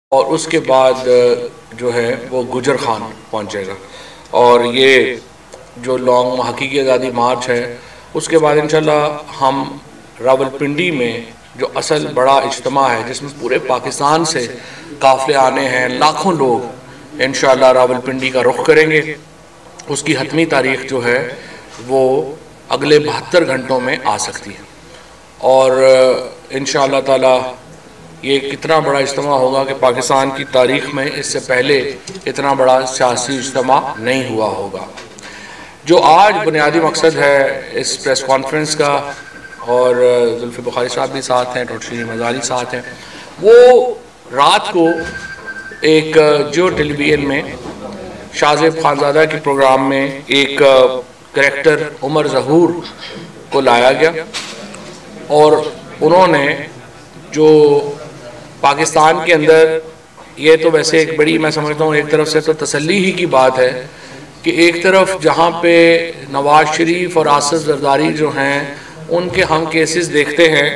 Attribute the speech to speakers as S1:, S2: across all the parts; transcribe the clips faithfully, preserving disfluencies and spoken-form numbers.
S1: और उसके बाद जो है वो गुजर खान पहुंचेगा। और ये जो लॉन्ग हकीकी आज़ादी मार्च है उसके बाद इंशाल्लाह हम रावलपिंडी में जो असल बड़ा इज्तिमा है जिसमें पूरे पाकिस्तान से काफ़िले आने हैं, लाखों लोग इंशाल्लाह रावलपिंडी का रुख करेंगे। उसकी हतमी तारीख जो है वो अगले बहत्तर घंटों में आ सकती है और इंशाअल्लाह ताला ये कितना बड़ा इज्तिमा होगा कि पाकिस्तान की तारीख़ में इससे पहले इतना बड़ा सियासी इज्तिमा नहीं हुआ होगा। जो आज बुनियादी मकसद है इस प्रेस कॉन्फ्रेंस का, और जुल्फ़ी बुखारी साहब भी साथ हैं, डॉक्टर शरीफ मज़ारी साथ हैं, वो रात को एक जियो टेलीविज़न में शाहज़ेब खानज़ादा के प्रोग्राम में एक करेक्टर उमर ज़हूर को लाया गया और उन्होंने जो पाकिस्तान के अंदर, ये तो वैसे एक बड़ी, मैं समझता हूँ एक तरफ से तो तसल्ली ही की बात है कि एक तरफ जहाँ पे नवाज शरीफ और आसिफ जरदारी जो हैं उनके हम केसेस देखते हैं,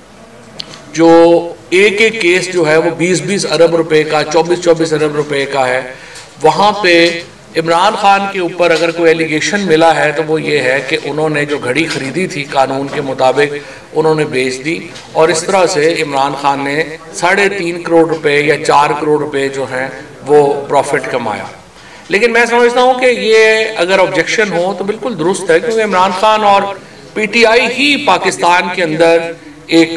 S1: जो एक एक केस जो है वो बीस बीस अरब रुपए का, चौबीस चौबीस अरब रुपए का है। वहाँ पे इमरान खान के ऊपर अगर कोई एलिगेशन मिला है तो वो ये है कि उन्होंने जो घड़ी ख़रीदी थी कानून के मुताबिक उन्होंने बेच दी और इस तरह से इमरान खान ने साढ़े तीन करोड़ रुपए या चार करोड़ रुपए जो हैं वो प्रॉफिट कमाया। लेकिन मैं समझता हूँ कि ये अगर ऑब्जेक्शन हो तो बिल्कुल दुरुस्त है, क्योंकि इमरान खान और पीटीआई ही पाकिस्तान के अंदर एक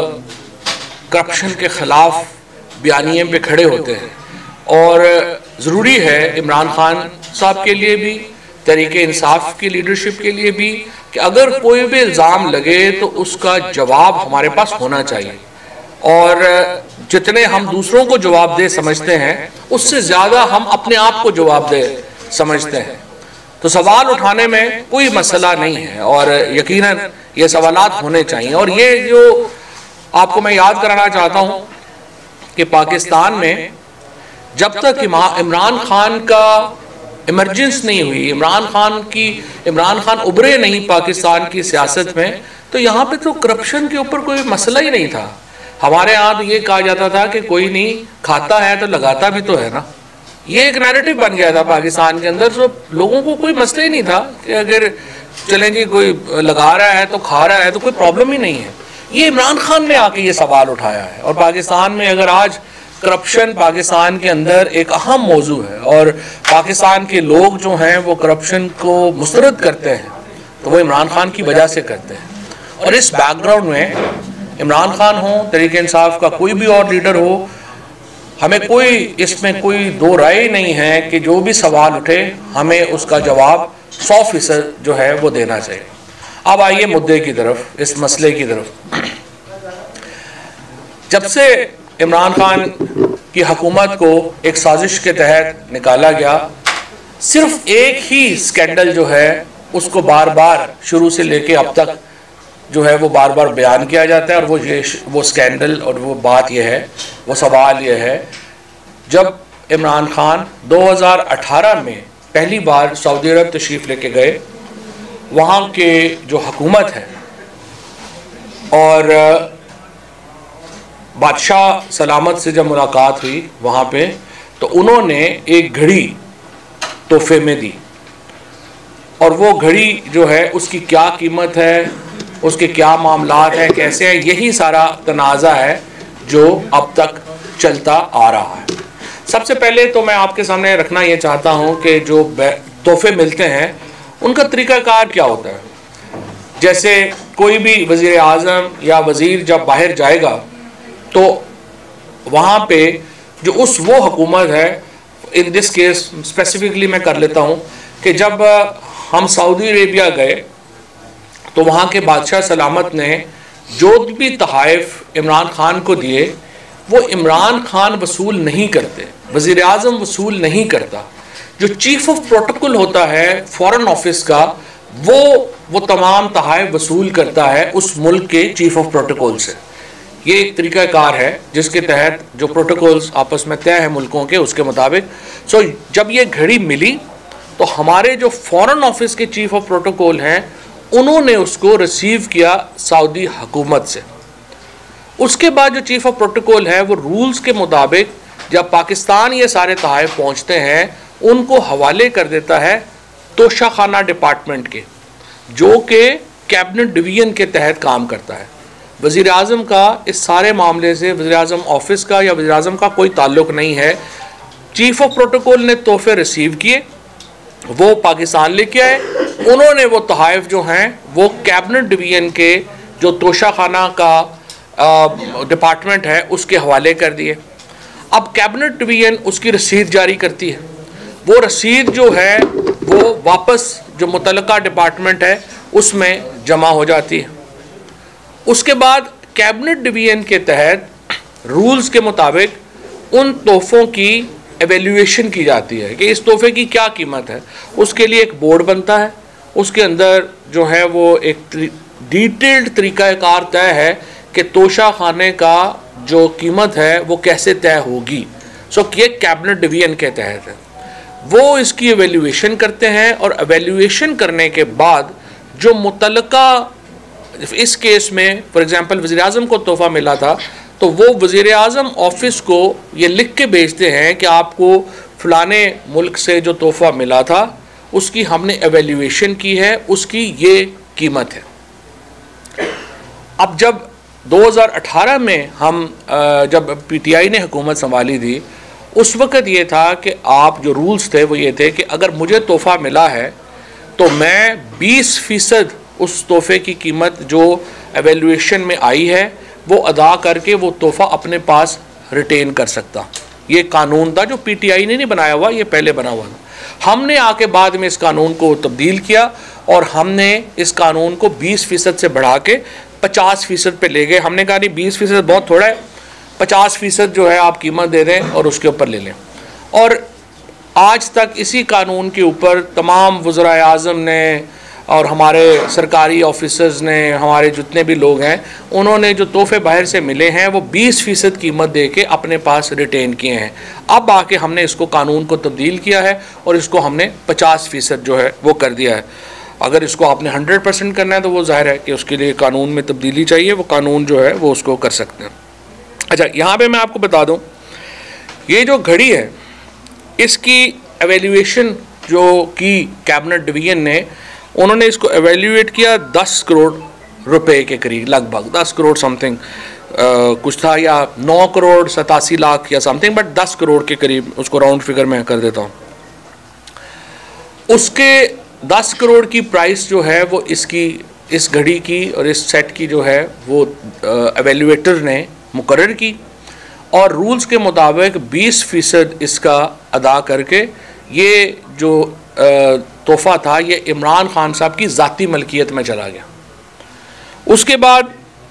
S1: करप्शन के ख़िलाफ़ बयानिए पे खड़े होते हैं और ज़रूरी है इमरान खान साहब के लिए भी, तहरीक इंसाफ की लीडरशिप के लिए भी, कि अगर कोई भी इल्ज़ाम लगे तो उसका जवाब हमारे पास होना चाहिए। और जितने हम दूसरों को जवाब दे समझते हैं उससे ज़्यादा हम अपने आप को जवाब दे समझते हैं। तो सवाल उठाने में कोई मसला नहीं है और यकीनन ये सवालात होने चाहिए। और ये जो आपको मैं याद कराना चाहता हूँ कि पाकिस्तान में जब तक इमरान खान का इमरजेंस नहीं हुई, इमरान खान की इमरान खान उभरे नहीं पाकिस्तान की सियासत में, तो यहाँ पे तो करप्शन के ऊपर कोई मसला ही नहीं था। हमारे यहाँ तो ये कहा जाता था कि कोई नहीं खाता है तो लगाता भी तो है ना, ये एक नैरेटिव बन गया था पाकिस्तान के अंदर। तो लोगों को कोई मसला ही नहीं था कि अगर चलें जी कोई लगा रहा है तो खा रहा है तो कोई प्रॉब्लम ही नहीं है। ये इमरान खान ने आके ये सवाल उठाया है और पाकिस्तान में अगर आज करप्शन पाकिस्तान के अंदर एक अहम मौजू है और पाकिस्तान के लोग जो हैं वो करप्शन को मुस्तरद करते हैं तो वो इमरान खान की वजह से करते हैं। और इस बैकग्राउंड में इमरान खान हो, तहरीक इंसाफ का कोई भी और लीडर हो, हमें कोई इसमें कोई दो राय नहीं है कि जो भी सवाल उठे हमें उसका जवाब सौ फीसद जो है वो देना चाहिए। अब आइए मुद्दे की तरफ, इस मसले की तरफ। जब से इमरान खान की हुकूमत को एक साजिश के तहत निकाला गया, सिर्फ एक ही स्कैंडल जो है उसको बार बार शुरू से लेके अब तक जो है वो बार बार बयान किया जाता है और वो ये वो स्कैंडल और वो बात ये है, वो सवाल ये है, जब इमरान खान दो हज़ार अठारह में पहली बार सऊदी अरब तशरीफ़ लेके गए, वहाँ के जो हुकूमत है और बादशाह सलामत से जब मुलाकात हुई वहाँ पे, तो उन्होंने एक घड़ी तोहफे में दी और वो घड़ी जो है उसकी क्या कीमत है, उसके क्या मामलात हैं, कैसे हैं, यही सारा तनाज़ा है जो अब तक चलता आ रहा है। सबसे पहले तो मैं आपके सामने रखना ये चाहता हूँ कि जो तोहफे मिलते हैं उनका तरीक़ाकार क्या होता है। जैसे कोई भी वज़ीर आज़म या वज़ीर जब बाहर जाएगा तो वहाँ पे जो उस वो हुकूमत है, इन दिस केस स्पेसिफिकली मैं कर लेता हूँ कि जब हम सऊदी अरेबिया गए तो वहाँ के बादशाह सलामत ने जो भी तोहफ़े इमरान खान को दिए वो इमरान खान वसूल नहीं करते, वज़ीर आज़म वसूल नहीं करता। जो चीफ़ ऑफ प्रोटोकॉल होता है फॉरेन ऑफिस का, वो वो तमाम तोहफ़े वसूल करता है उस मुल्क के चीफ़ ऑफ प्रोटोकॉल से। ये एक तरीक़ाकार है जिसके तहत जो प्रोटोकॉल्स आपस में तय है मुल्कों के, उसके मुताबिक। सो जब ये घड़ी मिली तो हमारे जो फॉरेन ऑफिस के चीफ़ ऑफ प्रोटोकॉल हैं उन्होंने उसको रिसीव किया सऊदी हुकूमत से। उसके बाद जो चीफ़ ऑफ प्रोटोकॉल है वो रूल्स के मुताबिक जब पाकिस्तान ये सारे तोहफ़े पहुँचते हैं उनको हवाले कर देता है तोशाखाना डिपार्टमेंट के, जो कि कैबिनेट डिवीज़न के तहत काम करता है। वज़ीर आज़म का इस सारे मामले से वज़ीर आज़म ऑफिस का या वज़ीर आज़म का कोई ताल्लुक़ नहीं है। चीफ़ ऑफ प्रोटोकॉल ने तोहफ़े रिसीव किए, वो पाकिस्तान लेके आए, उन्होंने वो तोहफ़े जो हैं वो कैबिनेट डिवीज़न के जो तोशाखाना का डिपार्टमेंट है उसके हवाले कर दिए। अब कैबिनेट डिवीज़न उसकी रसीद जारी करती है, वो रसीद जो है वो वापस जो मुतल्लिका डिपार्टमेंट है उसमें जमा हो जाती है। उसके बाद कैबिनेट डिवीज़न के तहत रूल्स के मुताबिक उन तोहफ़ों की एवेल्यूएशन की जाती है कि इस तोहफ़े की क्या कीमत है। उसके लिए एक बोर्ड बनता है, उसके अंदर जो है वो एक डिटेल्ड तरीक़ाकार तय है कि तोशा खाने का जो कीमत है वो कैसे तय होगी। सो ये कैबिनेट डिवीज़न के तहत है, वो इसकी एवेल्यूएशन करते हैं और एवेल्यूएशन करने के बाद जो मुतल्लिका, इस केस में फॉर एग्ज़ाम्पल वज़ीर आज़म को तोहफ़ा मिला था तो वो वज़ीर आज़म ऑफिस को ये लिख के भेजते हैं कि आपको फ़लाने मुल्क से जो तोहफ़ा मिला था उसकी हमने एवेल्यूएशन की है, उसकी ये कीमत है। अब जब दो हज़ार अठारह में हम जब पीटीआई ने हुकूमत संभाली थी उस वक़्त ये था कि आप जो रूल्स थे वो ये थे कि अगर मुझे तोहफ़ा मिला है तो मैं बीस फ़ीसद उस तोहफ़े की कीमत जो एवेल्यूएशन में आई है वो अदा करके वो तोहफ़ा अपने पास रिटेन कर सकता। ये कानून था जो पीटीआई ने नहीं बनाया हुआ, ये पहले बना हुआ था। हमने आके बाद में इस कानून को तब्दील किया और हमने इस कानून को बीस फ़ीसद से बढ़ा के पचास फ़ीसद पे ले गए। हमने कहा नहीं बीस फ़ीसद बहुत थोड़ा है, पचास फ़ीसद जो है आप कीमत दे दें और उसके ऊपर ले लें। और आज तक इसी कानून के ऊपर तमाम वज़राए आज़म ने और हमारे सरकारी ऑफिसर्स ने, हमारे जितने भी लोग हैं, उन्होंने जो तोहफ़े बाहर से मिले हैं वो बीस फ़ीसद कीमत दे के अपने पास रिटेन किए हैं। अब आके हमने इसको कानून को तब्दील किया है और इसको हमने पचास फ़ीसद जो है वो कर दिया है। अगर इसको आपने हंड्रेड परसेंट करना है तो वो ज़ाहिर है कि उसके लिए कानून में तब्दीली चाहिए, वो कानून जो है वो उसको कर सकते हैं। अच्छा, यहाँ पर मैं आपको बता दूँ, ये जो घड़ी है इसकी एवेल्यूएशन जो की कैबिनेट डिवीज़न ने, उन्होंने इसको एवेल्यूएट किया दस करोड़ रुपए के करीब, लगभग दस करोड़ समथिंग कुछ था, या नौ करोड़ सतासी लाख या समथिंग, बट दस करोड़ के करीब, उसको राउंड फिगर में कर देता हूँ। उसके दस करोड़ की प्राइस जो है वो इसकी, इस घड़ी की और इस सेट की जो है वो एवेल्यूएटर ने मुकर्रर की और रूल्स के मुताबिक बीस फ़ीसद इसका अदा करके ये जो तोहफ़ा था ये इमरान खान साहब की ज़ाती मलकियत में चला गया। उसके बाद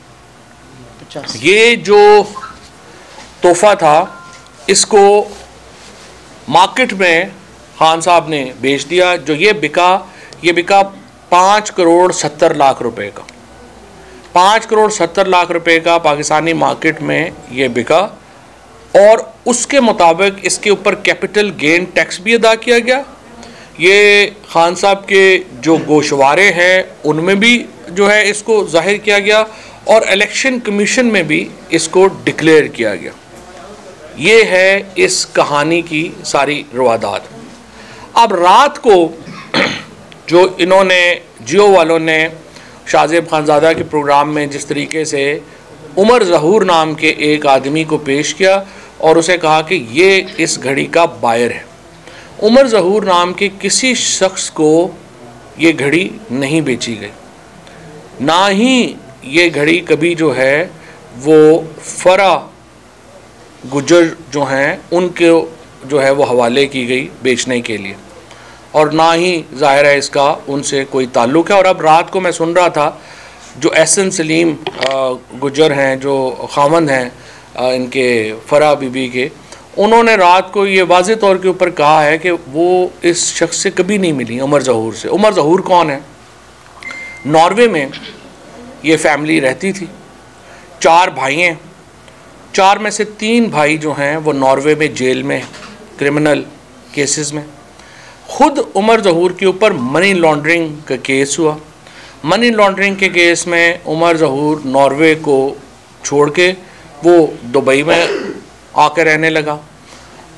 S1: ये जो तोहफ़ा था इसको मार्केट में खान साहब ने बेच दिया। जो ये बिका, ये बिका पाँच करोड़ सत्तर लाख रुपए का, पाँच करोड़ सत्तर लाख रुपए का पाकिस्तानी मार्केट में ये बिका और उसके मुताबिक इसके ऊपर कैपिटल गेन टैक्स भी अदा किया गया। ये खान साहब के जो गोशवारे हैं उनमें भी जो है इसको जाहिर किया गया और इलेक्शन कमीशन में भी इसको डिक्लेयर किया गया। ये है इस कहानी की सारी रवादात। अब रात को जो इन्होंने जियो वालों ने शाहज़ेब खानज़ादा के प्रोग्राम में जिस तरीके से उमर ज़हूर नाम के एक आदमी को पेश किया और उसे कहा कि ये इस घड़ी का बायर है। उमर ज़हूर नाम के किसी शख्स को ये घड़ी नहीं बेची गई, ना ही ये घड़ी कभी जो है वो फरा गुजर जो हैं उनके जो है वो हवाले की गई बेचने के लिए, और ना ही ज़ाहिर है इसका उनसे कोई ताल्लुक़ है। और अब रात को मैं सुन रहा था जो एहसन सलीम गुजर हैं, जो खामन हैं इनके फरा बीबी के, उन्होंने रात को ये वाज़े तौर के ऊपर कहा है कि वो इस शख्स से कभी नहीं मिली, उमर ज़हूर से। उमर ज़हूर कौन है? नॉर्वे में ये फैमिली रहती थी, चार भाई हैं, चार में से तीन भाई जो हैं वो नॉर्वे में जेल में क्रिमिनल केसेस में। ख़ुद उमर ज़हूर के ऊपर मनी लॉन्ड्रिंग का केस हुआ। मनी लॉन्ड्रिंग के केस में उमर ज़हूर नॉर्वे को छोड़ के वो दुबई में आकर रहने लगा।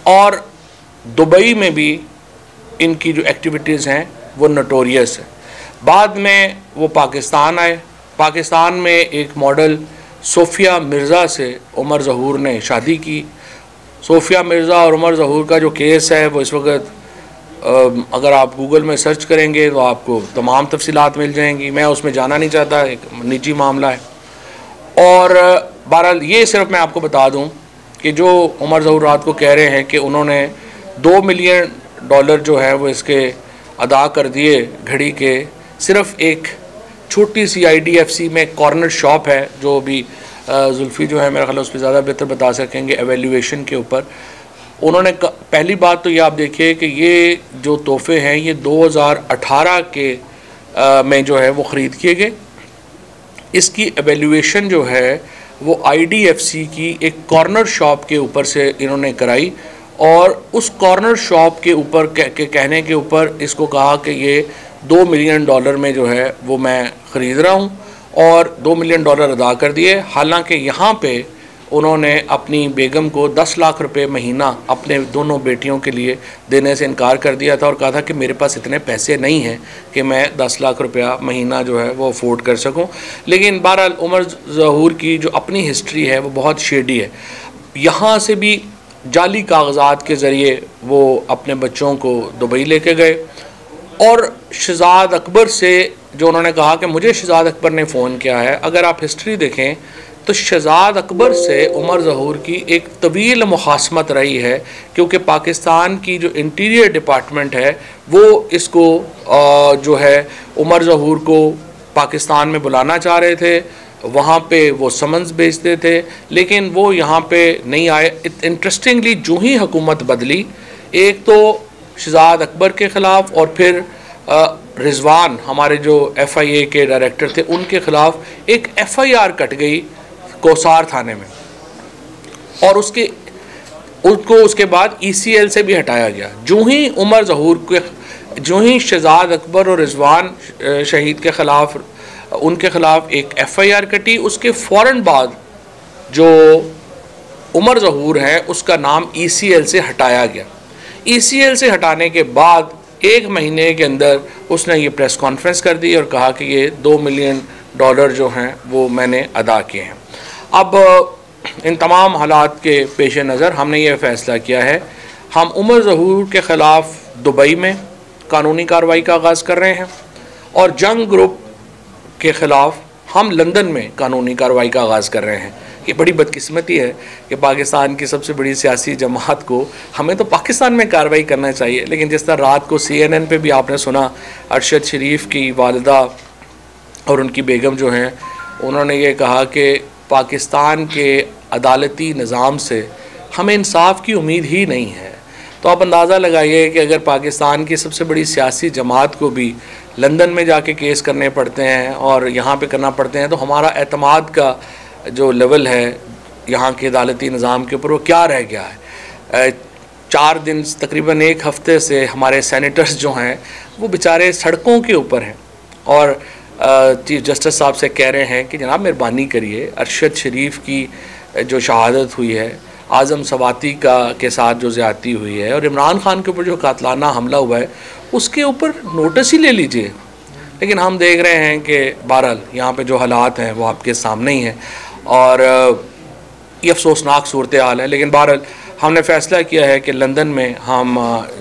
S1: और दुबई में भी इनकी जो एक्टिविटीज़ हैं वो नोटोरियस है। बाद में वो पाकिस्तान आए। पाकिस्तान में एक मॉडल सोफिया मिर्ज़ा से उमर ज़हूर ने शादी की। सोफिया मिर्ज़ा और उमर ज़हूर का जो केस है वो इस वक्त अगर आप गूगल में सर्च करेंगे तो आपको तमाम तफसीलात मिल जाएंगी। मैं उसमें जाना नहीं चाहता, एक निजी मामला है। और बहरहाल ये सिर्फ मैं आपको बता दूं कि जो उमर ज़हूर रात को कह रहे हैं कि उन्होंने दो मिलियन डॉलर जो है वो इसके अदा कर दिए घड़ी के, सिर्फ एक छोटी सी आई डी एफ सी में कॉर्नर शॉप है जो भी जुल्फ़ी जो है मेरा ख्याल उस पर ज़्यादा बेहतर बता सकेंगे एवेल्यूएशन के ऊपर। उन्होंने पहली बात तो ये आप देखिए कि ये जो तोहफे हैं ये दो हज़ार अठारह के आ, में जो है वो ख़रीद किए गए। इसकी एवेल्यूएशन जो है वो आई डी एफ सी की एक कॉर्नर शॉप के ऊपर से इन्होंने कराई और उस कॉर्नर शॉप के ऊपर कह, के कहने के ऊपर इसको कहा कि ये दो मिलियन डॉलर में जो है वो मैं ख़रीद रहा हूँ और दो मिलियन डॉलर अदा कर दिए। हालांकि यहाँ पे उन्होंने अपनी बेगम को दस लाख रुपए महीना अपने दोनों बेटियों के लिए देने से इनकार कर दिया था और कहा था कि मेरे पास इतने पैसे नहीं हैं कि मैं दस लाख रुपया महीना जो है वो अफोर्ड कर सकूं। लेकिन बहरहाल उमर ज़हूर की जो अपनी हिस्ट्री है वो बहुत शेडी है। यहाँ से भी जाली कागजात के ज़रिए वो अपने बच्चों को दुबई लेके गए और शहज़ाद अकबर से जो उन्होंने कहा कि मुझे शहज़ाद अकबर ने फ़ोन किया है, अगर आप हिस्ट्री देखें तो शहज़ाद अकबर से उमर ज़हूर की एक तवील मुखासमत रही है क्योंकि पाकिस्तान की जो इंटीरियर डिपार्टमेंट है वो इसको जो है उमर ज़हूर को पाकिस्तान में बुलाना चाह रहे थे। वहाँ पे वो समन्स भेजते थे लेकिन वो यहाँ पे नहीं आए। इंटरेस्टिंगली जो ही हुकूमत बदली, एक तो शहज़ाद अकबर के ख़िलाफ़ और फिर रिजवान हमारे जो एफ आई ए के डायरेक्टर थे उनके ख़िलाफ़ एक एफ आई आर कट गई कोसार थाने में और उसके उसको उसके बाद ई सी एल से भी हटाया गया। जो ही उमर ज़हूर के जो ही शहज़ाद अकबर और रिजवान शहीद के ख़िलाफ़ उनके ख़िलाफ़ एक एफ आई आर कटी, उसके फ़ौरन बाद जो उमर ज़हूर है उसका नाम ई सी एल से हटाया गया। ई सी एल से हटाने के बाद एक महीने के अंदर उसने ये प्रेस कॉन्फ्रेंस कर दी और कहा कि ये दो मिलियन डॉलर जो हैं वो मैंने अदा किए हैं। अब इन तमाम हालात के पेश नज़र हमने ये फ़ैसला किया है, हम उमर ज़हूर के ख़िलाफ़ दुबई में कानूनी कार्रवाई का आगाज़ कर रहे हैं और जंग ग्रुप के ख़िलाफ़ हम लंदन में कानूनी कार्रवाई का आगाज़ कर रहे हैं। ये बड़ी बदकिस्मती है कि पाकिस्तान की सबसे बड़ी सियासी जमात को हमें तो पाकिस्तान में कार्रवाई करना चाहिए, लेकिन जिस तरह रात को सी एन एन पे भी आपने सुना अरशद शरीफ की वालिदा और उनकी बेगम जो हैं उन्होंने ये कहा कि पाकिस्तान के अदालती निज़ाम से हमें इंसाफ की उम्मीद ही नहीं है। तो आप अंदाज़ा लगाइए कि अगर पाकिस्तान की सबसे बड़ी सियासी जमात को भी लंदन में जाके केस करने पड़ते हैं और यहाँ पे करना पड़ते हैं तो हमारा एतमाद का जो लेवल है यहाँ के अदालती निज़ाम के ऊपर वो क्या रह गया है। चार दिन तकरीबन एक हफ़्ते से हमारे सेनेटर्स जो हैं वो बेचारे सड़कों के ऊपर हैं और चीफ जस्टिस साहब से कह रहे हैं कि जनाब मेहरबानी करिए, अरशद शरीफ की जो शहादत हुई है, आज़म सवाती का के साथ जो ज़्यादती हुई है और इमरान खान के ऊपर जो कातलाना हमला हुआ है उसके ऊपर नोटिस ही ले लीजिए। लेकिन हम देख रहे हैं कि बहरहाल यहाँ पे जो हालात हैं वो आपके सामने ही हैं और ये अफसोसनाक सूरत हाल है। लेकिन बहरहाल हमने फ़ैसला किया है कि लंदन में हम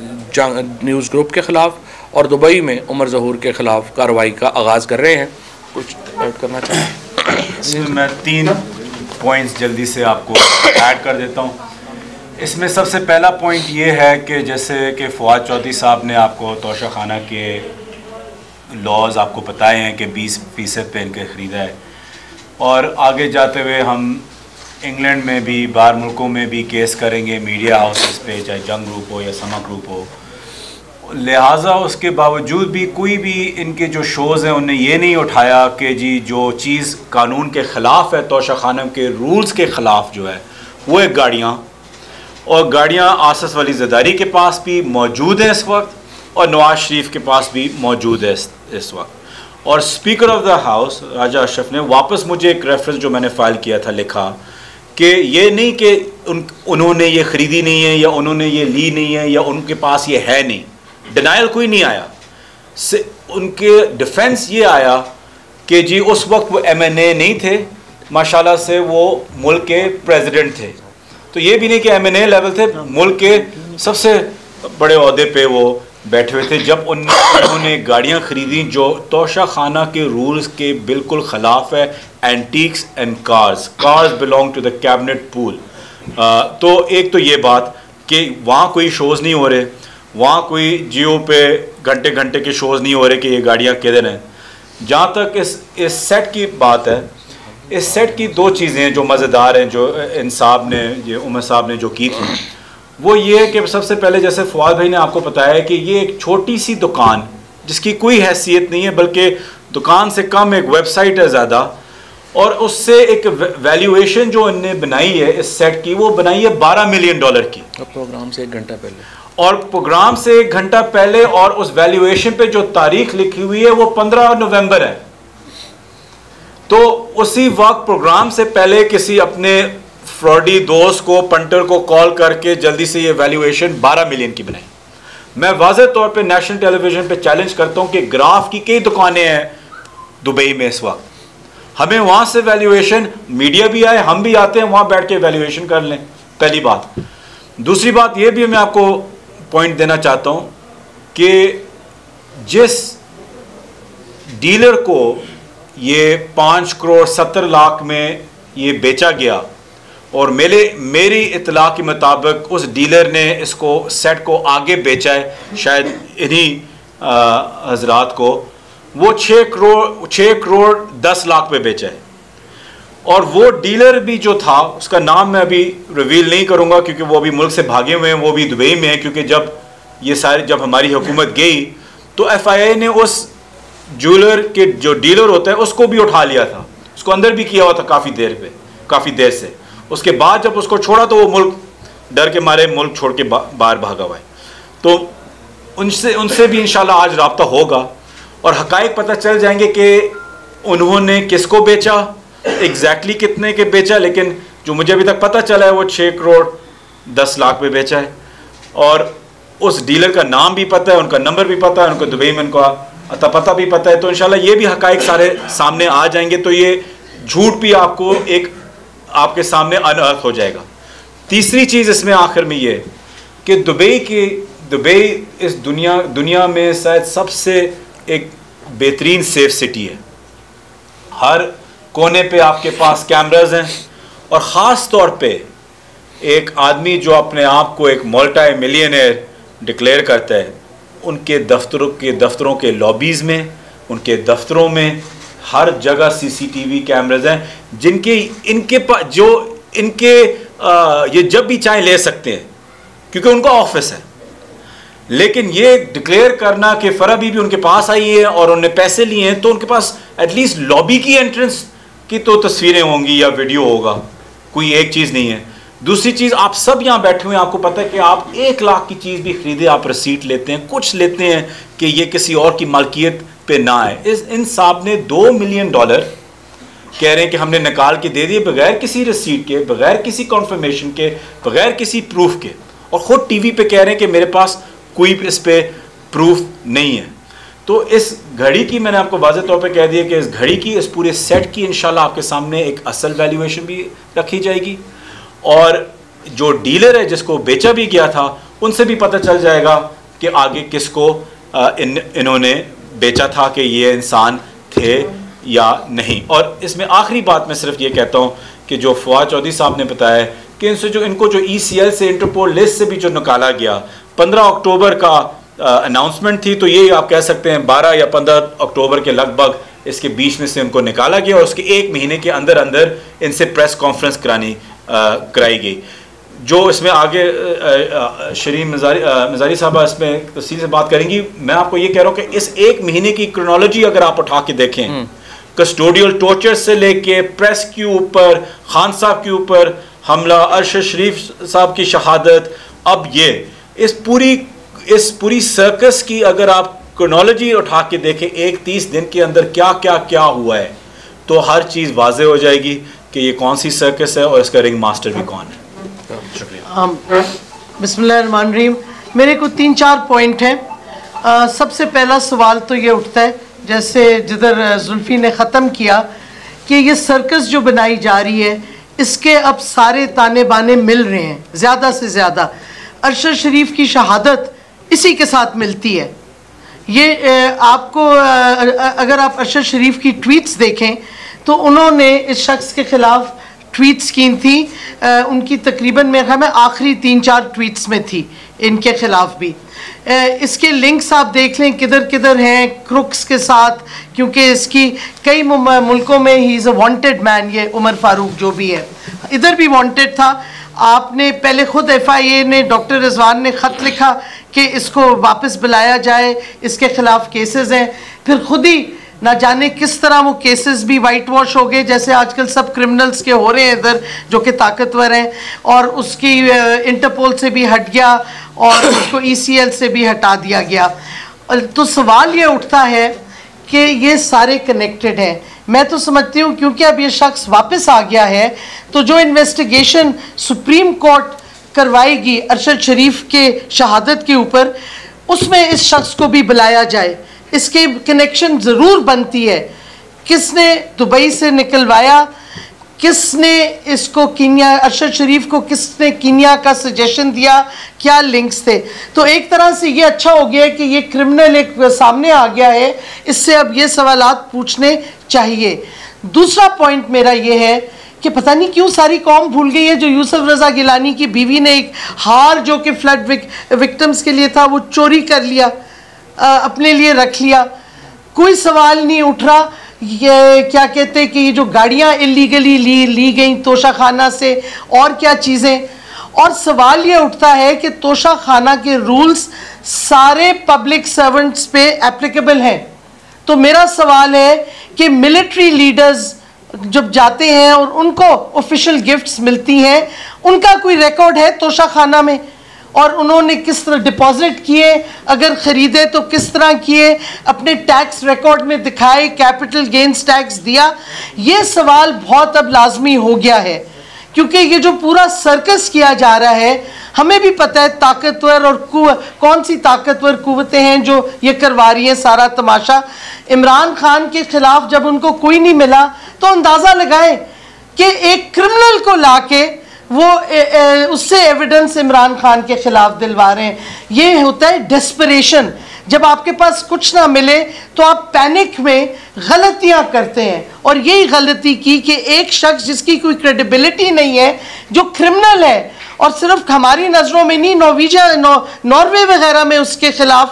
S1: न्यूज़ ग्रुप के ख़िलाफ़ और दुबई में उमर ज़हूर के ख़िलाफ़ कार्रवाई का आगाज़ कर रहे हैं। कुछ ऐड करना चाहिए?
S2: मैं तीन पॉइंट्स जल्दी से आपको ऐड कर देता हूँ। इसमें सबसे पहला पॉइंट ये है कि जैसे कि फ़वाद चौधरी साहब ने आपको तोशा खाना के लॉज आपको बताए हैं कि बीस फ़ीसद पे इनके ख़रीदा है और आगे जाते हुए हम इंग्लैंड में भी बाहर मुल्कों में भी केस करेंगे मीडिया हाउसेस पे, चाहे जंग ग्रुप हो या समा ग्रुप हो। लिहाजा उसके बावजूद भी कोई भी इनके जो शोज़ हैं उन्हें ये नहीं उठाया कि जी जो चीज़ कानून के ख़िलाफ़ है, तोशा खानम के रूल्स के ख़िलाफ़ जो है वो एक गाड़ियाँ और गाड़ियाँ आसिफ अली ज़रदारी के पास भी मौजूद हैं इस वक्त और नवाज़ शरीफ के पास भी मौजूद है इस, इस वक्त। और speaker of the house Raja Ashraf ने वापस मुझे एक रेफरेंस जो मैंने फ़ाइल किया था लिखा कि ये नहीं कि उन उन्होंने ये ख़रीदी नहीं है या उन्होंने ये ली नहीं है या उनके पास ये है नहीं, डिनाइल कोई नहीं आया। से उनके डिफेंस ये आया कि जी उस वक्त वो एम एन ए नहीं थे, माशाल्लाह से वो मुल्क के प्रेसिडेंट थे। तो ये भी नहीं कि एम एन ए लेवल थे, मुल्क के सबसे बड़े अहदे पे वो बैठे हुए थे। जब उन, उन्होंने गाड़ियाँ ख़रीदी जो तोशा खाना के रूल्स के बिल्कुल ख़िलाफ़ है, antiques and cars, cars belong to the cabinet pool. तो एक तो ये बात कि वहाँ कोई शोज़ नहीं हो रहे, वहाँ कोई जियो पे घंटे घंटे के शोज़ नहीं हो रहे कि ये गाड़ियाँ किधर हैं। जहाँ तक इस इस सेट की बात है, इस सेट की दो चीज़ें जो मज़ेदार हैं, जो इन साहब ने, ये उमर साहब ने जो की थी, वो ये है कि सबसे पहले जैसे फवाद भाई ने आपको बताया कि ये एक छोटी सी दुकान जिसकी कोई हैसियत नहीं है, बल्कि दुकान से कम एक वेबसाइट है ज़्यादा, और उससे एक वैल्यूएशन जो इनने बनाई है इस सेट की, वो बनाई है बारह मिलियन डॉलर की।
S1: प्रोग्राम से एक घंटा पहले
S2: और प्रोग्राम से एक घंटा पहले, और उस वैल्यूएशन पे जो तारीख लिखी हुई है वो पंद्रह नवंबर है। तो उसी वक्त प्रोग्राम से पहले किसी अपने फ्रॉडी दोस्त को, पंटर को कॉल करके जल्दी से ये वैल्यूएशन बारह मिलियन की बनाई। मैं वाज़ेह तौर पे नेशनल टेलीविजन पे चैलेंज करता हूँ कि ग्राफ की कई दुकानें हैं दुबई में इस वक्त, हमें वहाँ से वैल्यूएशन, मीडिया भी आए, हम भी आते हैं, वहाँ बैठ के वैल्यूएशन कर लें, पहली बात। दूसरी बात ये भी मैं आपको पॉइंट देना चाहता हूँ कि जिस डीलर को ये पाँच करोड़ सत्तर लाख में ये बेचा गया, और मेरे मेरी इत्तला के मुताबिक उस डीलर ने इसको सेट को आगे बेचा है शायद इन्हीं हजरात को, वो छः करोड़ छः करोड़ दस लाख पे बेचा है। और वो डीलर भी जो था, उसका नाम मैं अभी रिवील नहीं करूँगा क्योंकि वो अभी मुल्क से भागे हुए हैं, वो भी दुबई में है, क्योंकि जब ये सारे जब हमारी हुकूमत गई तो एफ आई ए ने उस ज्वेलर के जो डीलर होता है उसको भी उठा लिया था, उसको अंदर भी किया हुआ था काफ़ी देर पे काफ़ी देर से। उसके बाद जब उसको छोड़ा तो वो मुल्क डर के मारे मुल्क छोड़ के बाहर भागा हुआ है। तो उनसे उनसे भी इंशाल्लाह आज राब्ता होगा और हकायक पता चल जाएंगे कि उन्होंने किसको बेचा, एग्जैक्टली कितने के बेचा। लेकिन जो मुझे अभी तक पता चला है वो छः करोड़ दस लाख पे बेचा है, और उस डीलर का नाम भी पता है, उनका नंबर भी पता है, उनको दुबई में उनका अता पता भी पता है। तो इंशाल्लाह ये भी हकायक सारे सामने आ जाएंगे, तो ये झूठ भी आपको एक आपके सामने अनअर्थ हो जाएगा। तीसरी चीज़ इसमें आखिर में ये कि दुबई की दुबई इस दुनिया दुनिया में शायद सबसे एक बेहतरीन सेफ सिटी है। हर कोने पे आपके पास कैमराज हैं, और ख़ास तौर पे एक आदमी जो अपने आप को एक मल्टी मिलियनेयर डिक्लेयर करता है, उनके दफ्तरों के दफ्तरों के लॉबीज़ में, उनके दफ्तरों में हर जगह सीसीटीवी कैमराज हैं, जिनके इनके पास जो इनके आ, ये जब भी चाहे ले सकते हैं क्योंकि उनका ऑफिस है। लेकिन ये डिक्लेयर करना कि फ़रा बीबी उनके पास आई है और उन्होंने पैसे लिए हैं, तो उनके पास एटलीस्ट लॉबी की एंट्रेंस की तो तस्वीरें होंगी या वीडियो होगा, कोई एक चीज़ नहीं है। दूसरी चीज़, आप सब यहाँ बैठे हुए हैं, आपको पता है कि आप एक लाख की चीज़ भी खरीदे, आप रसीट लेते हैं, कुछ लेते हैं कि ये किसी और की मालकियत पे ना आए। इस इन साहब ने दो मिलियन डॉलर कह रहे हैं कि हमने निकाल के दे दिए बगैर किसी रसीट के, बगैर किसी कॉन्फर्मेशन के, बगैर किसी प्रूफ के, और ख़ुद टीवी पे कह रहे हैं कि मेरे पास कोई इस पे प्रूफ नहीं है। तो इस घड़ी की मैंने आपको वाज़ेह तौर पे कह दिया कि इस घड़ी की, इस पूरे सेट की इंशाल्लाह आपके सामने एक असल वैल्यूएशन भी रखी जाएगी, और जो डीलर है जिसको बेचा भी गया था उनसे भी पता चल जाएगा कि आगे किसको इन इन्होंने बेचा था, कि ये इंसान थे या नहीं। और इसमें आखिरी बात मैं सिर्फ ये कहता हूँ कि जो फवाद चौधरी साहब ने बताया कि इनसे जो इनको जो ई सी एल से, इंटरपोल लिस्ट से भी जो निकाला गया, पंद्रह अक्टूबर का अनाउंसमेंट थी, तो ये आप कह सकते हैं बारह या पंद्रह अक्टूबर के लगभग इसके बीच में से उनको निकाला गया, और उसके एक महीने के अंदर अंदर इनसे प्रेस कॉन्फ्रेंस करानी कराई गई। जो इसमें आगे शरीम मजारी मजारी साहबा इसमें तफसील से बात करेंगी। मैं आपको ये कह रहा हूँ कि इस एक महीने की क्रोनोलॉजी अगर आप उठा के देखें, कस्टोडियल टॉर्चर से लेके प्रेस के ऊपर, खान साहब के ऊपर हमला, अरशद शरीफ साहब की शहादत, अब ये इस पूरी इस पूरी सर्कस की अगर आप क्रोनोलॉजी उठा के देखें एक तीस दिन के अंदर क्या क्या क्या हुआ है, तो हर चीज़ वाज़ेह हो जाएगी कि ये कौन सी सर्कस है और इसका रिंग मास्टर भी कौन है।
S3: बिस्मिल्लाहिर्रहमानिर्रहीम। मेरे को तीन चार पॉइंट हैं। आ, सबसे पहला सवाल तो ये उठता है, जैसे जिधर जुल्फी ने ख़त्म किया, कि ये सर्कस जो बनाई जा रही है इसके अब सारे ताने बाने मिल रहे हैं, ज़्यादा से ज़्यादा अरशद शरीफ की शहादत इसी के साथ मिलती है। ये आपको अगर आप अरशद शरीफ की ट्वीट्स देखें तो उन्होंने इस शख्स के ख़िलाफ़ ट्वीट्स की थी, उनकी तकरीबन मेरे ख्याल में आखिरी तीन चार ट्वीट्स में थी इनके ख़िलाफ़ भी। इसके लिंक्स आप देख लें किधर किधर हैं क्रुक्स के साथ, क्योंकि इसकी कई मुल्कों में ही इज़ अ वांटेड मैन। ये उमर फारूक जो भी है इधर भी वांटेड था। आपने पहले खुद एफ आई ए ने, डॉक्टर रिजवान ने ख़त लिखा कि इसको वापस बुलाया जाए, इसके ख़िलाफ़ केसेस हैं। फिर खुद ही ना जाने किस तरह वो केसेस भी वाइट वॉश हो गए, जैसे आजकल सब क्रिमिनल्स के हो रहे हैं इधर जो कि ताकतवर हैं, और उसकी इंटरपोल से भी हट गया और उसको ई सी एल से भी हटा दिया गया। तो सवाल ये उठता है कि ये सारे कनेक्टेड हैं। मैं तो समझती हूँ क्योंकि अब ये शख्स वापस आ गया है तो जो इन्वेस्टिगेशन सुप्रीम कोर्ट करवाएगी अरशद शरीफ के शहादत के ऊपर, उसमें इस शख्स को भी बुलाया जाए। इसके कनेक्शन ज़रूर बनती है, किसने दुबई से निकलवाया, किसने इसको कीनिया, अरशद शरीफ को किसने कीनिया का सजेशन दिया, क्या लिंक्स थे। तो एक तरह से ये अच्छा हो गया कि ये क्रिमिनल एक सामने आ गया है, इससे अब ये सवालात पूछने चाहिए। दूसरा पॉइंट मेरा ये है कि पता नहीं क्यों सारी कौम भूल गई है जो यूसुफ रज़ा गिलानी की बीवी ने एक हार जो कि फ्लड विक, विक्टिम्स के लिए था वो चोरी कर लिया, आ, अपने लिए रख लिया। कोई सवाल नहीं उठ रहा ये क्या कहते हैं कि ये जो गाड़ियाँ इलीगली ली ली गई तोशा खाना से, और क्या चीज़ें। और सवाल ये उठता है कि तोशा खाना के रूल्स सारे पब्लिक सर्वेंट्स पे एप्लीकेबल हैं। तो मेरा सवाल है कि मिलिट्री लीडर्स जब जाते हैं और उनको ऑफिशियल गिफ्ट्स मिलती हैं, उनका कोई रिकॉर्ड है तोशा खाना में, और उन्होंने किस तरह डिपॉजिट किए, अगर ख़रीदे तो किस तरह किए, अपने टैक्स रिकॉर्ड में दिखाए, कैपिटल गेन्स टैक्स दिया। ये सवाल बहुत अब लाजमी हो गया है, क्योंकि ये जो पूरा सर्कस किया जा रहा है, हमें भी पता है ताकतवर और कौन सी ताकतवर कुव्वतें हैं जो ये करवा रही हैं सारा तमाशा। इमरान खान के ख़िलाफ़ जब उनको कोई नहीं मिला तो अंदाज़ा लगाएं कि एक क्रिमिनल को ला के वो ए, ए, उससे एविडेंस इमरान खान के ख़िलाफ़ दिलवा रहे हैं। ये होता है डेस्परेशन। जब आपके पास कुछ ना मिले तो आप पैनिक में गलतियां करते हैं, और यही गलती की कि एक शख्स जिसकी कोई क्रेडिबिलिटी नहीं है, जो क्रिमिनल है, और सिर्फ हमारी नज़रों में नहीं, नॉर्वेजिया नौ, नॉर्वे वगैरह में उसके ख़िलाफ़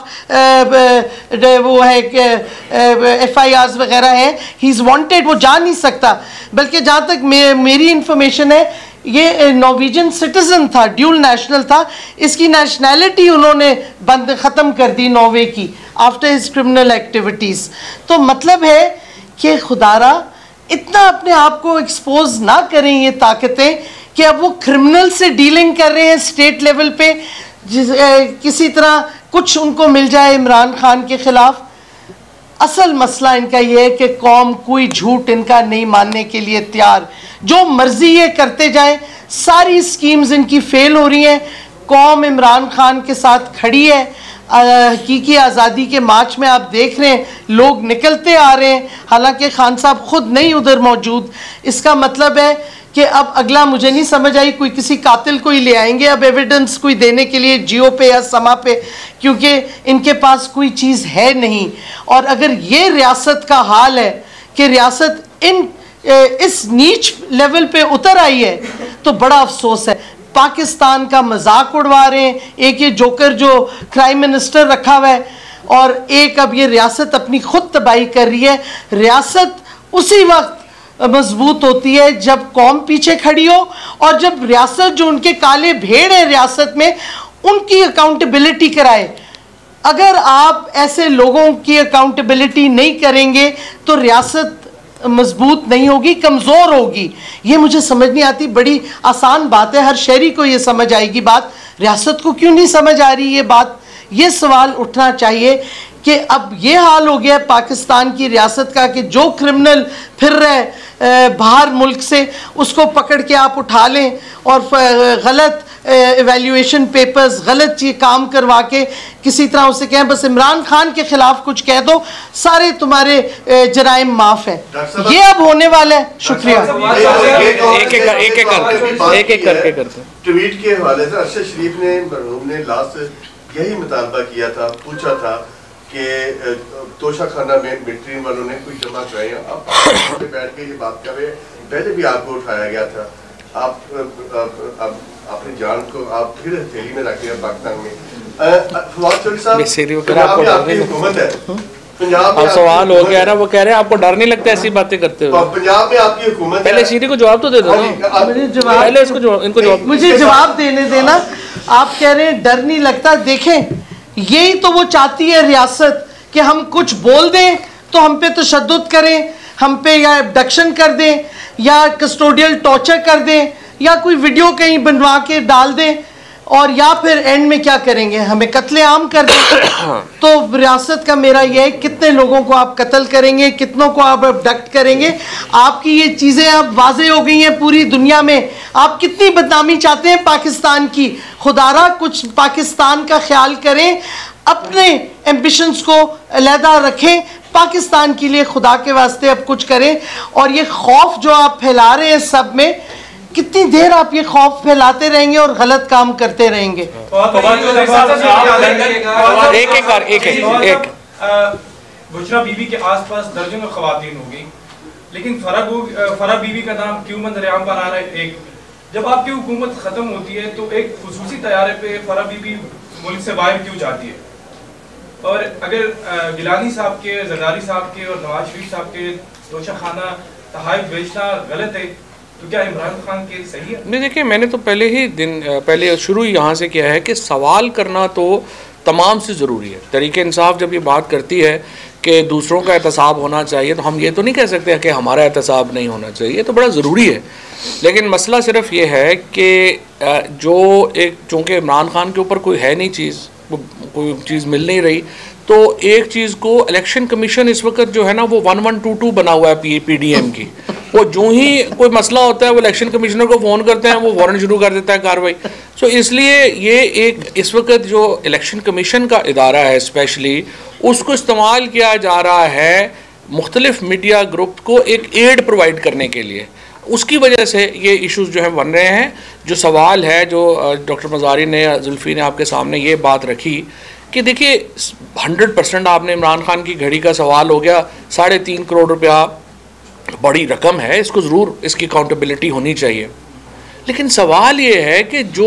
S3: वो है एफ आई आर्स वगैरह हैं, ही इज़ वांटेड, वो जा नहीं सकता। बल्कि जहाँ तक मे, मेरी इंफॉर्मेशन है ये नॉर्वेजियन सिटीज़न था, ड्यूल नेशनल था, इसकी नेशनैलिटी उन्होंने बंद ख़त्म कर दी नॉर्वे की आफ्टर हिज क्रिमिनल एक्टिविटीज़। तो मतलब है कि खुदारा इतना अपने आप को एक्सपोज ना करें ये ताकतें कि अब वो क्रिमिनल से डीलिंग कर रहे हैं स्टेट लेवल पे, जिस ए, किसी तरह कुछ उनको मिल जाए इमरान खान के ख़िलाफ़। असल मसला इनका ये है कि कौम कोई झूठ इनका नहीं मानने के लिए तैयार, जो मर्जी ये करते जाएं, सारी स्कीम्स इनकी फेल हो रही हैं। कौम इमरान खान के साथ खड़ी है। हकीकी आज़ादी के मार्च में आप देख रहे हैं लोग निकलते आ रहे हैं, हालांकि खान साहब खुद नहीं उधर मौजूद। इसका मतलब है कि अब अगला मुझे नहीं समझ आई, कोई किसी कातिल को ही ले आएंगे अब एविडेंस कोई देने के लिए जियो पे या समा पे, क्योंकि इनके पास कोई चीज़ है नहीं। और अगर ये रियासत का हाल है कि रियासत इन इस नीच लेवल पे उतर आई है तो बड़ा अफसोस है। पाकिस्तान का मजाक उड़वा रहे हैं, एक ये जोकर जो क्राइम मिनिस्टर रखा हुआ है, और एक अब ये रियासत अपनी खुद तबाही कर रही है। रियासत उसी वक्त मजबूत होती है जब कौम पीछे खड़ी हो, और जब रियासत जो उनके काले भेड़ है रियासत में उनकी अकाउंटेबिलिटी कराए। अगर आप ऐसे लोगों की अकाउंटेबिलिटी नहीं करेंगे तो रियासत मजबूत नहीं होगी, कमज़ोर होगी। ये मुझे समझ नहीं आती, बड़ी आसान बात है, हर शहरी को ये समझ आएगी बात, रियासत को क्यों नहीं समझ आ रही ये बात। ये सवाल उठना चाहिए कि अब ये हाल हो गया है पाकिस्तान की रियासत का कि जो क्रिमिनल फिर रहे बाहर मुल्क से उसको पकड़ के आप उठा लें और गलत एवेल्यूएशन पेपर्स गलत चीज काम करवा के किसी तरह उसे कहें बस इमरान खान के खिलाफ कुछ कह दो, सारे तुम्हारे जराइम माफ हैं। ये अब होने वाला है। शुक्रिया।
S1: एक एक एक एक एक करके करते हैं।
S4: ट्वीट के हवाले से अरशद शरीफ ने मरहूम ने लास्ट यही मुतालबा किया था, पूछा था कि तोशा खाना में मिलिट्री वालों ने कोई जमा कराए। अब बैठ के ये बात कर रहे, पहले भी आपको उठाया गया था, आप अब अपनी जान को आप फिर हथेली में रख लिया पाकिस्तान में। फवाद चौधरी साहब, पंजाब में आपकी हुकूमत है, पंजाब में
S1: सवाल हो गया ना, वो कह रहे हैं आपको डर नहीं लगता ऐसी बातें करते हुए?
S4: पंजाब में आपकी हुकूमत है।
S1: पहले सीरी को जवाब तो दे दो ना,
S3: मुझे जवाब
S1: पहले इसको जवाब, इनको जवाब
S3: मुझे जवाब देने देना। आप कह रहे हैं डर नहीं लगता, देखें यही तो वो चाहती है रियासत कि हम कुछ बोल दें तो हम पे तशद्दुद करें, हम पे या एब्डक्शन कर दें या कस्टोडियल टॉर्चर कर दें या कोई वीडियो कहीं बनवा के डाल दें और या फिर एंड में क्या करेंगे, हमें कत्लेआम कर दें। तो रियासत का मेरा यह है, कितने लोगों को आप कत्ल करेंगे, कितनों को आप अबडक्ट करेंगे? आपकी ये चीज़ें अब वाजे हो गई हैं पूरी दुनिया में। आप कितनी बदनामी चाहते हैं पाकिस्तान की? खुदारा कुछ पाकिस्तान का ख्याल करें, अपने एम्बिशंस को अलहदा रखें, पाकिस्तान के लिए खुदा के वास्ते अब कुछ करें। और ये खौफ जो आप फैला रहे हैं सब में, कितनी देर आप ये खौफ फैलाते रहेंगे और गलत काम करते रहेंगे?
S1: एक एक एक एक
S5: बुशरा बीबी के आसपास दर्जनों खवातीन होगी, लेकिन फरा फरा बीबी का नाम क्यों मंजरेआम पर आ रहा है? एक, जब आपकी हुकूमत खत्म होती है तो एक खुसूसी तैयारे पे फरा बीबी मुल्क से बाहर क्यों जाती है? और अगर गिलानी साहब के, जरदारी साहब के और नवाज शरीफ साहब के तोशा खाना तहाइफ बेचना गलत है, तो क्या इमरान खान के सही है?
S1: नहीं, देखिए मैंने तो पहले ही दिन पहले शुरू यहाँ से किया है कि सवाल करना तो तमाम से ज़रूरी है। तरीके इंसाफ जब ये बात करती है कि दूसरों का एहतसाब होना चाहिए, तो हम ये तो नहीं कह सकते कि हमारा एहतसाब नहीं होना चाहिए, तो बड़ा ज़रूरी है। लेकिन मसला सिर्फ ये है कि जो एक चूँकि इमरान खान के ऊपर कोई है नहीं चीज़, कोई चीज़ मिल नहीं रही, तो एक चीज़ को इलेक्शन कमीशन इस वक्त जो है ना वो वन वन टू टू बना हुआ है पी पी डी एम की। वो जो ही कोई मसला होता है वो इलेक्शन कमिश्नर को फ़ोन करते हैं, वो फ़ौरन शुरू कर देता है कार्रवाई। सो इसलिए ये एक इस वक्त जो इलेक्शन कमीशन का इदारा है स्पेशली, उसको इस्तेमाल किया जा रहा है मुख्तलिफ मीडिया ग्रुप को एक एड प्रोवाइड करने के लिए। उसकी वजह से ये इश्यूज़ जो हैं बन रहे हैं। जो सवाल है जो डॉक्टर मज़ारी ने, जुल्फ़ी ने आपके सामने ये बात रखी कि देखिए हंड्रेड परसेंट आपने इमरान खान की घड़ी का सवाल हो गया, साढ़े तीन करोड़ रुपया बड़ी रकम है, इसको ज़रूर इसकी अकाउंटेबिलिटी होनी चाहिए। लेकिन सवाल ये है कि जो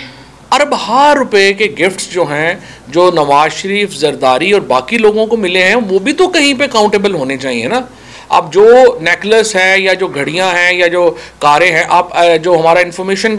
S1: अरबहार रुपए के गिफ्ट्स जो हैं, जो नवाज शरीफ, जरदारी और बाकी लोगों को मिले हैं, वो भी तो कहीं पे काउंटेबल होने चाहिए ना। अब जो नेकलेस है या जो घड़ियां हैं या जो कारें हैं, आप जो हमारा इंफॉर्मेशन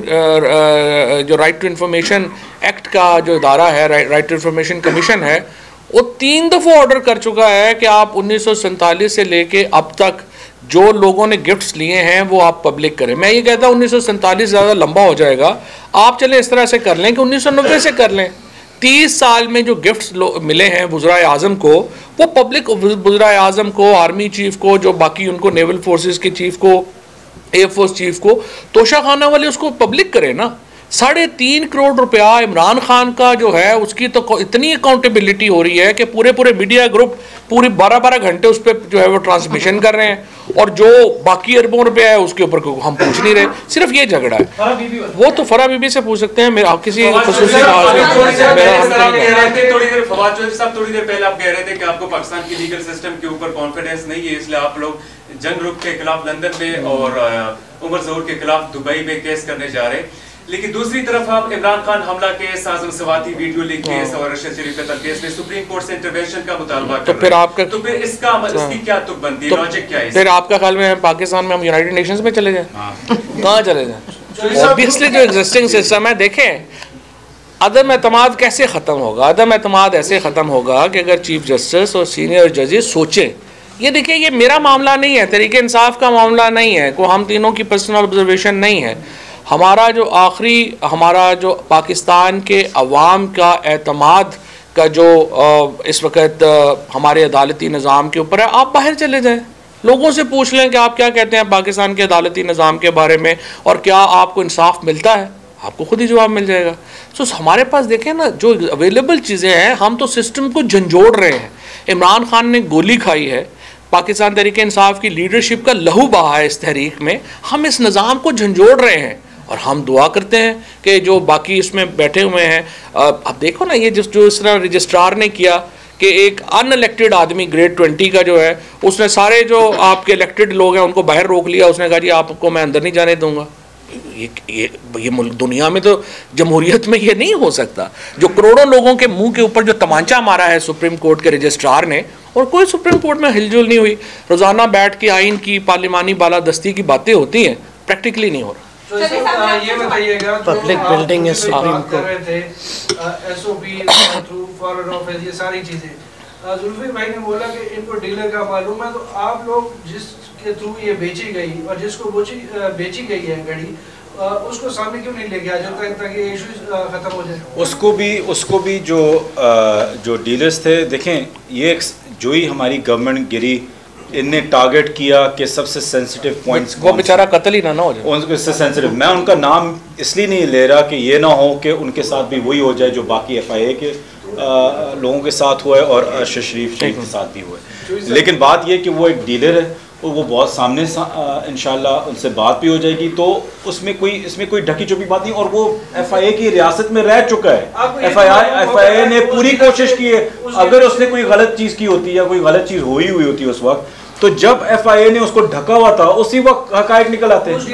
S1: जो राइट टू इंफॉर्मेशन एक्ट का जो इदारा है, राइट टू इंफॉर्मेशन कमीशन है, वो तीन दफ़ा ऑर्डर कर चुका है कि आप उन्नीस सौ सैंतालीस से लेके अब तक जो लोगों ने गिफ्ट्स लिए हैं वो आप पब्लिक करें। मैं ये कहता हूँ उन्नीस सौ सैंतालीस ज़्यादा लंबा हो जाएगा, आप चले इस तरह से कर लें कि उन्नीस सौ नब्बे से कर लें। तीस साल में जो गिफ्ट्स मिले हैं वज़राए आज़म को, वो पब्लिक वज़राए आज़म को, आर्मी चीफ को, जो बाकी उनको नेवल फोर्सेस के चीफ को, एयरफोर्स चीफ को, तोशा खाना वाले उसको पब्लिक करें ना। साढ़े तीन करोड़ रुपया इमरान खान का जो है उसकी तो इतनी अकाउंटेबिलिटी हो रही है कि पूरे पूरे मीडिया ग्रुप पूरी बारह बारह घंटे उस पर जो है वो ट्रांसमिशन कर रहे हैं, और जो बाकी अरबों रुपया है उसके ऊपर हम पूछ नहीं रहे। सिर्फ ये झगड़ा है। वो तो फरा बीबी से पूछ सकते हैं, मेरा आप किसी खुसूसी
S6: थोड़ी देर फवाद चौधरी साहब थोड़ी देर पहले आप कह रहे थे कि आपको पाकिस्तान की लीगल सिस्टम के ऊपर कॉन्फिडेंस नहीं है, इसलिए आप लोग जंग रुख के खिलाफ लंदन में और उमर ज़हूर के खिलाफ दुबई में केस करने जा रहे हैं। लेकिन दूसरी तरफ आप इमरान खान हमला case, Azam Swati video leak case और अरशद शरीफ कत्ल केस में सुप्रीम कोर्ट से इंटरवेंशन का मुतालबा कर
S1: तो फिर आपका
S6: तो फिर इसका इसकी क्या तुक बनती है, लॉजिक क्या है?
S1: फिर आपका ख्याल में पाकिस्तान में हम यूनाइटेड नेशंस में चले जाएं? कहाँ चले जाएं? ऑब्वियसली जो एग्जिस्टिंग सिस्टम है, देखें अदम एतमाद कैसे ख़त्म होगा? अदम एतमाद ऐसे ख़त्म होगा कि अगर चीफ जस्टिस और सीनियर जजेस सोचें, ये देखिए ये मेरा मामला नहीं है, तरीके इंसाफ का मामला नहीं है, को हम तीनों की पर्सनल ऑब्जर्वेशन नहीं है। हमारा जो आखिरी हमारा जो पाकिस्तान के अवाम का एतमाद का जो इस वक्त हमारे अदालती निज़ाम के ऊपर है, आप बाहर चले जाएं, लोगों से पूछ लें कि आप क्या कहते हैं पाकिस्तान के अदालती निज़ाम के बारे में और क्या आपको इंसाफ मिलता है, आपको खुद ही जवाब मिल जाएगा। सो so, हमारे पास देखें ना जो अवेलेबल चीज़ें हैं, हम तो सिस्टम को झंझोड़ रहे हैं। इमरान खान ने गोली खाई है, पाकिस्तान तहरीक इंसाफ की लीडरशिप का लहू बहा है इस तहरीक में, हम इस निज़ाम को झंझोड़ रहे हैं और हम दुआ करते हैं कि जो बाकी इसमें बैठे हुए हैं, अब देखो ना ये जिस जो इस तरह रजिस्ट्रार ने किया कि एक अनइलेक्टेड आदमी ग्रेड ट्वेंटी का जो है, उसने सारे जो आपके इलेक्टेड लोग हैं उनको बाहर रोक लिया, उसने कहा जी आपको मैं अंदर नहीं जाने दूंगा। ये ये ये मुल्क दुनिया में तो जमहूरियत में ये नहीं हो सकता। जो करोड़ों लोगों के मुंह के ऊपर जो तमांचा मारा है सुप्रीम कोर्ट के रजिस्ट्रार ने, और कोई सुप्रीम कोर्ट में हिलजुल नहीं हुई। रोज़ाना बैठ के आइन की पार्लिमानी बालादस्ती की बातें होती हैं, प्रैक्टिकली नहीं हो रहा।
S7: तो ये बताइएगा
S3: पब्लिक बिल्डिंग है Supreme
S7: Court SOP through foreign office, ये सारी चीजें जुल्फी भाई ने बोला कि इनको डीलर का मालूम है, तो आप लोग जिसके थ्रू ये बेची गई और जिसको बेची बेची गई है घड़ी, उसको सामने क्यों नहीं लेके आ जाता ताकि ये इशू खत्म हो जाए?
S2: उसको भी उसको भी जो जो डीलर्स थे, देखें ये जो ही हमारी गवर्नमेंट गिरी, इनने टारगेट किया कि सबसे सेंसिटिव पॉइंट्स,
S1: वो बेचारा कत्ल ही ना ना हो जाए,
S2: उनसे सेंसिटिव। मैं उनका नाम इसलिए नहीं ले रहा कि ये ना हो कि उनके साथ भी वही हो जाए जो बाकी एफ आई ए के आ, लोगों के साथ हुआ है और अरशद शरीफ शरीफ के साथ भी हुआ है। लेकिन बात ये कि वो एक डीलर है और वो बहुत सामने इंशाल्लाह उनसे बात भी हो जाएगी, तो उसमें कोई इसमें कोई ढकी छुपी बात नहीं। और वो एफ आई ए की रियासत में रह चुका है, एफ आई एफ आई ए ने पूरी कोशिश की है। अगर उसने कोई गलत चीज़ की होती या कोई गलत चीज़ हुई हुई होती उस वक्त, तो जब एफ आई ए ने उसको ढका हुआ था उसी वक्त हकायक निकल आते हैं।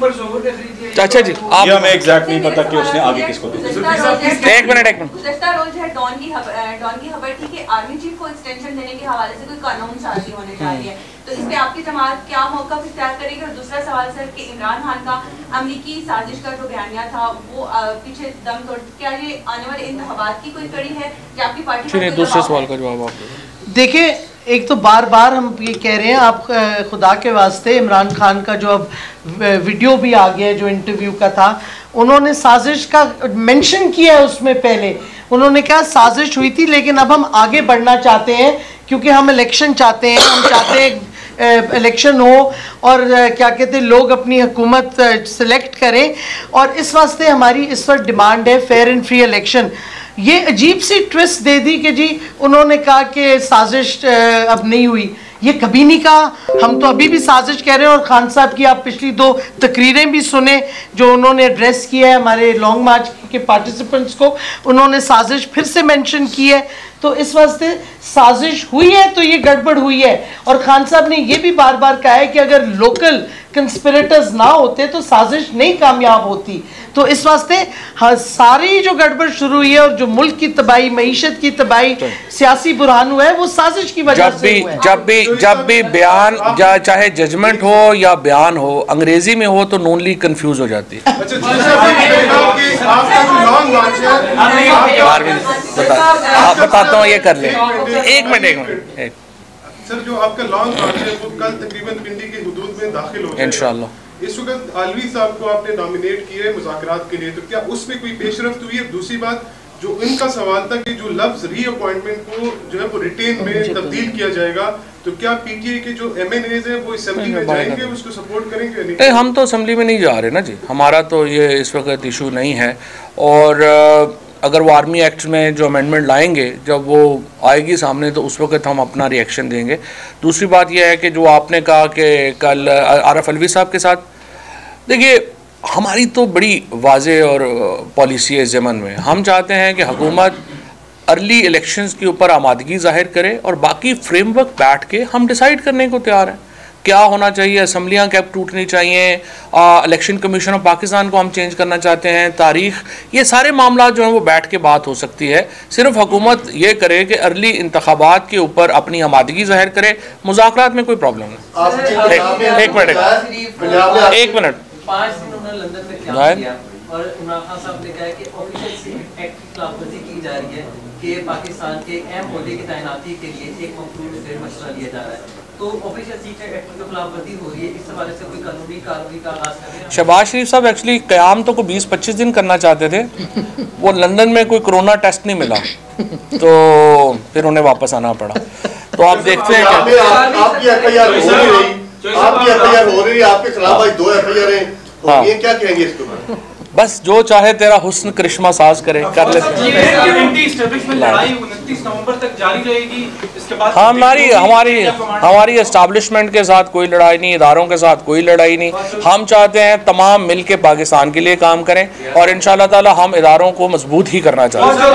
S1: अच्छा जी, आप
S2: हमें एग्जैक्ट नहीं पता कि उसने आगे किसको दिया।
S1: एक मिनट एक मिनट
S8: गुज़श्ता रोज है डॉन की डॉन की खबर थी कि आर्मी चीफ को एक्सटेंशन देने के हवाले से कोई कानून साजी होने जा रही है, तो इस पे आपकी जमात क्या मौक़िफ़ इख्तियार करेगी? और दूसरा सवाल सर कि इमरान खान का अमरीकी साजिश का जो बयानिया था वो पीछे दम तोड़, क्या ये आने वाले इंतखाबात की कोई कड़ी है या आपकी पार्टी?
S1: दूसरे सवाल का जवाब आप
S3: देखिए, एक तो बार बार हम ये कह रहे हैं, आप खुदा के वास्ते इमरान खान का जो अब वीडियो भी आ गया है जो इंटरव्यू का था, उन्होंने साजिश का मेंशन किया है। उसमें पहले उन्होंने कहा साजिश हुई थी, लेकिन अब हम आगे बढ़ना चाहते हैं क्योंकि हम इलेक्शन चाहते हैं, हम चाहते हैं इलेक्शन हो और क्या कहते हैं लोग अपनी हुकूमत सेलेक्ट करें, और इस वास्ते हमारी इस वक्त डिमांड है फेयर एंड फ्री इलेक्शन। ये अजीब सी ट्विस्ट दे दी कि जी उन्होंने कहा कि साजिश अब नहीं हुई, ये कभी नहीं कहा। हम तो अभी भी साजिश कह रहे हैं। और खान साहब की आप पिछली दो तकरीरें भी सुने जो उन्होंने एड्रेस किया है हमारे लॉन्ग मार्च के पार्टिसिपेंट्स को, उन्होंने साजिश फिर से मेंशन की है। तो इस वास्ते साजिश हुई है तो ये गड़बड़ हुई है। और खान साहब ने ये भी बार बार कहा है कि अगर लोकल कंस्पिरेटर्स ना होते तो साजिश नहीं कामयाब होती। तो इस वास्ते हाँ, सारी जो गड़बड़ शुरू हुई है और जो मुल्क की तबाही, मईशत की तबाही, सियासी बुरहान हुआ है, वो साजिश की वजह से हुआ है।
S1: जब भी जब भी बयान चाहे जजमेंट हो या बयान हो अंग्रेजी में हो तो नून लीग कंफ्यूज हो जाती है। आप बताता हूँ, ये कर ले। एक मिनट एक मिनट
S9: सर, जो आपका लॉन्ग मार्च है वो कल तकरीबन पिंडी की हुदूद में दाखिल हो जाएगा
S1: इंशाअल्लाह।
S9: इस वक्त आलवी साहब को आपने नॉमिनेट किया है मुज़ाकरात के लिए, तो क्या उसमें कोई पेशरफ्त हुई है? दूसरी बात, जो इनका सवाल था कि जो लफ्ज री अपॉइंटमेंट को जो है वो रिटेन में तब्दील किया जाएगा, तो क्या पीटीआई के जो एम एन एज है वो असेंबली में जाएंगे, उसको सपोर्ट करेंगे नहीं?
S1: नहीं, हम तो असेंबली में नहीं जा रहे ना जी, हमारा तो ये इस वक्त इशू नहीं है। और अगर वो आर्मी एक्ट में जो अमेंडमेंट लाएंगे, जब वो आएगी सामने तो उस वक्त हम अपना रिएक्शन देंगे। दूसरी बात यह है कि जो आपने कहा कि कल आरफ अलवी साहब के साथ, देखिए हमारी तो बड़ी वाज़े और पॉलिसी है ज़मन में। हम चाहते हैं कि हुकूमत अर्ली इलेक्शंस के ऊपर आमादगी ज़ाहिर करे और बाकी फ्रेमवर्क बैठ के हम डिसाइड करने को तैयार हैं क्या होना चाहिए। असम्बलियाँ कब टूटनी चाहिए, इलेक्शन कमीशन ऑफ पाकिस्तान को हम चेंज करना चाहते हैं, तारीख, ये सारे मामला जो हैं वो बैठ के बात हो सकती है। सिर्फ हुकूमत ये करे कि अर्ली इंतखाबात के ऊपर अपनी आमादगी ज़ाहिर करे, मुज़ाकरात में कोई प्रॉब्लम नहीं। एक मिनट एक मिनट
S10: पाँच दिन उन्होंने लंदन में क्याम किया और इमरान खान साहब ने कहा कि ऑफिशियल सीट एक्ट की खिलाफवर्जी की जा रही है कि पाकिस्तान के अहम ओहदे की तैनाती के लिए एक मखसूस फिर मशवरा लिया जा रहा है, तो ऑफिशियल सीट एक्ट की खिलाफवर्जी हो रही है, इस हवाले से कोई कानूनी कार्रवाई का आगाज करें?
S1: शहबाज शरीफ साहब एक्चुअली क़याम तो को बीस पच्चीस दिन करना चाहते थे, वो लंदन में कोई कोरोना टेस्ट नहीं मिला तो फिर उन्हें वापस आना पड़ा। तो आप देखते हैं
S4: आपकी एफ आई आर हो नहीं रही, आपकी एफ आई आर हो रही है, आपके खिलाफ आज दो एफ आई आर हो गई, क्या कहेंगे इसके ऊपर?
S1: बस जो चाहे तेरा हुस्न करिश्मा साज करे, कर लेते हैं।
S5: लड़ाई उनतीस नवंबर तक जारी रहेगी, इसके बाद
S1: हमारी हमारी हमारी एस्टैब्लिशमेंट के साथ कोई लड़ाई नहीं, इदारों के साथ कोई लड़ाई नहीं। हम चाहते हैं तमाम मिल के पाकिस्तान के लिए काम करें और इंशाअल्लाह ताला हम इदारों को मजबूत ही करना चाहते हैं।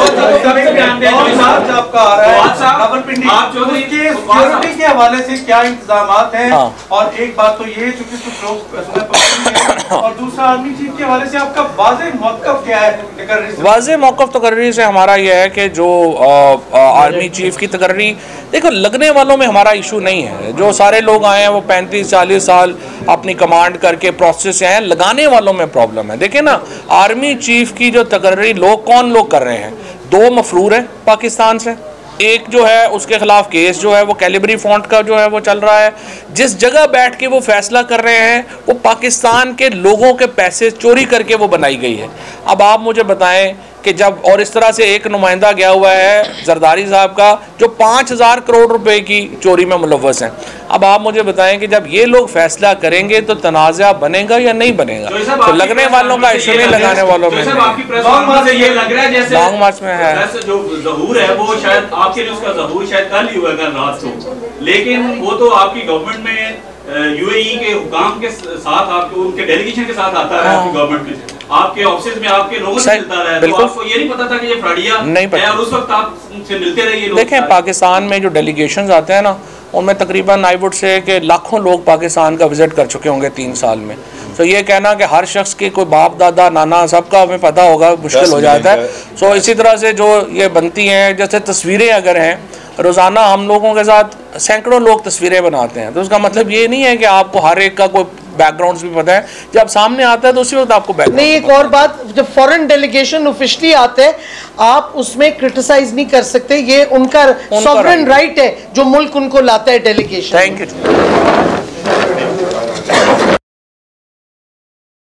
S11: सिक्योरिटी के हवाले से क्या इंतजाम हैं? और एक बात तो ये चूंकि कुछ लोग और दूसरा आर्मी चीफ के हवाले से आपका वाज़ेह मौक़िफ़ क्या है?
S1: वाज़ेह मौक़िफ़ तकर्री से हमारा यह है कि जो आ, आ, आर्मी चीफ की तकर्री, देखो लगने वालों में हमारा इशू नहीं है। जो सारे लोग आए हैं वो पैंतीस चालीस साल अपनी कमांड करके प्रोसेस से आए हैं, लगाने वालों में प्रॉब्लम है। देखिए ना, आर्मी चीफ की जो तकर्री लोग कौन लोग कर रहे हैं, दो मफरूर हैं पाकिस्तान से, एक जो है उसके खिलाफ केस जो है वो कैलिबरी फॉन्ट का जो है वो चल रहा है। जिस जगह बैठ के वो फैसला कर रहे हैं वो पाकिस्तान के लोगों के पैसे चोरी करके वो बनाई गई है। अब आप मुझे बताएं कि जब, और इस तरह से एक नुमाइंदा गया हुआ है जरदारी साहब का जो पाँच हज़ार करोड़ रुपए की चोरी में मुलव्वस हैं। अब आप मुझे बताएं कि जब ये लोग फैसला करेंगे तो तनाज़ा बनेगा या नहीं बनेगा? तो लगने वालों का इशू नहीं, लगाने वालों में
S12: ये लग रहा है जैसे
S1: लॉन्ग मार्च में है
S12: जो ज़हूर है वो शायद आपके लिए उसका ज़हूर शायद कल ही हुआ था रात को, लेकिन वो तो आपकी गवर्नमेंट में यूएई के हुकाम के साथ, आपके उनके डेलीगेशन के साथ आता है, आपकी गवर्नमेंट में आपके ऑफिस में आपके लोगों से मिलता रहा है, तो आपको ये नहीं पता था कि ये फ्रॉडिया नहीं पता, और उस वक्त आप से मिलते रहिए।
S1: देखें पाकिस्तान में जो डेलीगेशंस आते हैं ना, उनमें तकरीबन आई वुड से कि लाखों लोग पाकिस्तान का विजिट कर चुके होंगे तीन साल में। तो ये कहना कि हर शख्स के कोई बाप दादा नाना सबका हमें पता होगा मुश्किल हो जाता है। सो इसी तरह से जो ये बनती हैं, जैसे तस्वीरें अगर हैं, रोज़ाना हम लोगों के साथ सैकड़ों लोग तस्वीरें बनाते हैं, तो उसका मतलब ये नहीं है कि आपको हर एक का कोई बैकग्राउंड्स भी पता है। जब सामने आता है तो उसी वक्त आपको बैकग्राउंड
S3: नहीं। एक और बात, जब फॉरेन डेलीगेशन ऑफिशियली आते हैं आप उसमें क्रिटिसाइज नहीं कर सकते, ये उनका सॉवरेन राइट है जो मुल्क उनको लाता है डेलीगेशन।
S1: Thank you.